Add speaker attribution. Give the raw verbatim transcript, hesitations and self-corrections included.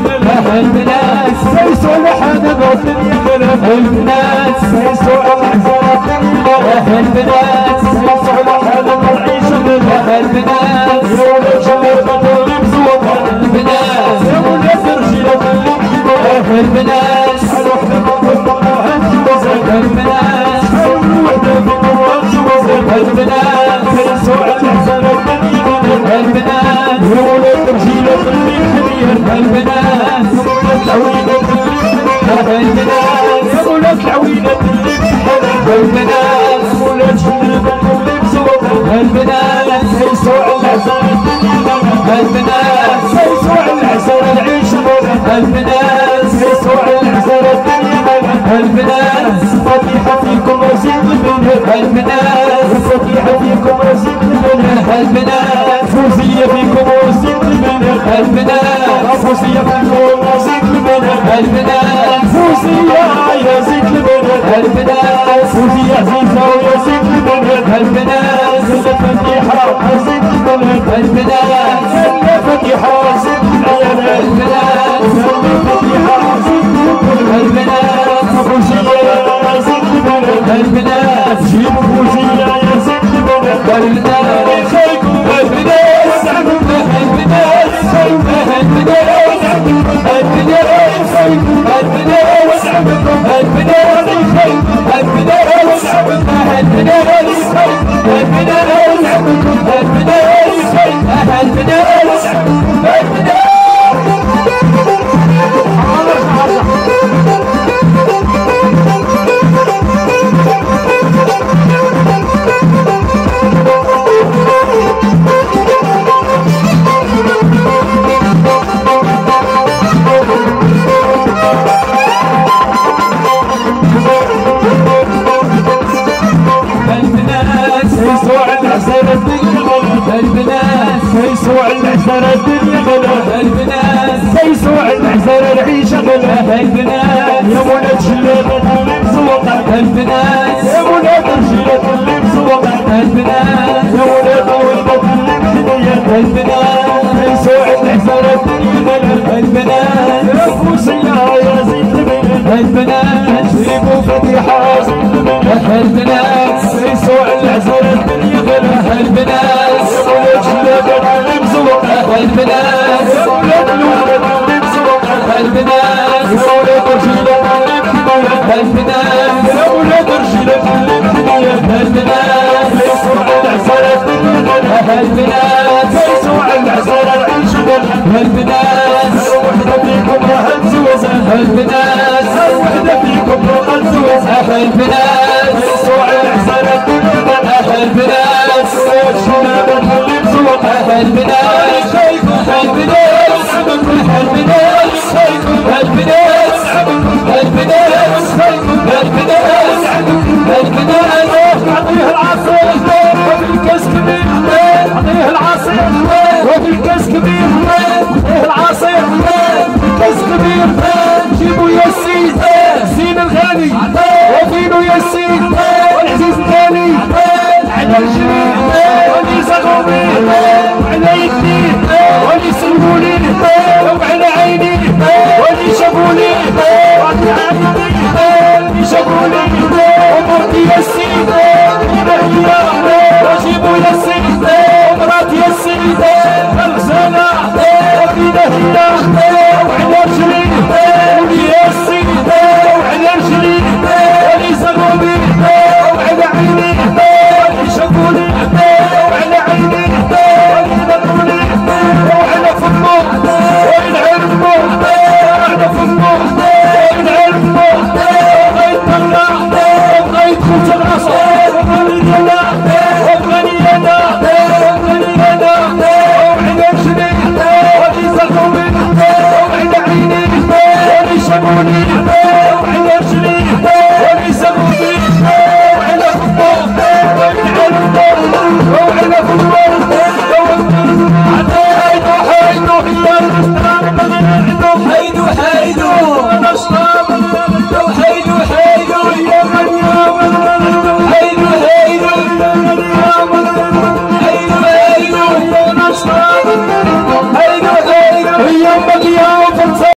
Speaker 1: البنات سيسو لحد الدنيا البنات سيسو العزرات البنات سيسو لحد العيش البنات يولد شباب اللبس البنات يولد رجيلة البنات الوحدة بالطبع البنات الوحدة بالطبع البنات سيسو العزرات البنات يولد رجيلة البنات العوينة البنات يا ولاد العوينة البنات ولاد شباب اللبس البنات سيسوع العسل البنات سيسوع العسل العيش البنات سيسوع العسل الدنيا البنات فتيحة فيكم رزق البنات البنات فتيحة فيكم رزق البنات البنات فوزية فيكم رزق البنات البنات فوزية فيكم رزق البنات البنات فوزية يا زيت البنات البنات فوزية عزيزة ويا زيت البنات البنات فتيحة رزق البنات البنات فتيحة رزق العيال البنات فتيحة رزق البنات فوزية يا زيت البنات البنات جيبوا فوزية يا زيت البنات البنات خيكم البنات البنات البنات البنات البنات سيسوع العسر الدنيا غلا البنات سيسوع العسر العيشة غلا البنات يا ولاد شلالة اللبس وقع البنات يا ولاد رجيلة اللبس وقع البنات يا ولاد ولدة اللبس ديال البنات سيسوع العسر الدنيا غلا البنات يا فوسية يا زيت البنات البنات جيبوا فتيحة زيت البنات سيسوع العسر الدنيا غلا البنات يا ولاد شلالة البنات يا ولاد الولد اللبس البنات يا ولاد رجيلة البنات يا ولاد رجيلة البنات سيسوع العسل البنات سيسوع العسل العيش البنات الوحدة فيكم راح تزوز البنات الوحدة فيكم راح تزوز البنات سيسوع العسل البنات ولاد شباب اللبس البنات البنات البنات البنات البنات البنات اعطيه العصير وفي الكاس كبير اعطيه العصير وفي الكاس كبير اعطيه العصير كاس كبير جيبوا يا السيد زين الغالي وفينو يا السيد والعزيز الثاني على الجميع واللي زغومي وعلى يدي واللي سلموني وعلى عيني واللي شافوني واللي عيني واللي شافوني ومرتي يا السيد هي وجيبوا يا السيد ومراتي يا السيد الغسالة وفينا هي وعلى رجلي ولي يا السيد وعلى رجلي واللي زغومي وعلى عيني واللي شافوني وعلى عيني واللي نظروني وعلى فمه وعلى عرفه وعلى فمه وعلى عرفه بغيت طلع وبغيت خوت العصا وبغني انا وبغني انا وبغني انا وعلى رجلي واللي زغومي وعلى عيني واللي شافوني وعلى رجلي واللي زغومي وعلى فمه وعلى عرفه وعلى فمه حيدو حيدو حيدو حيدو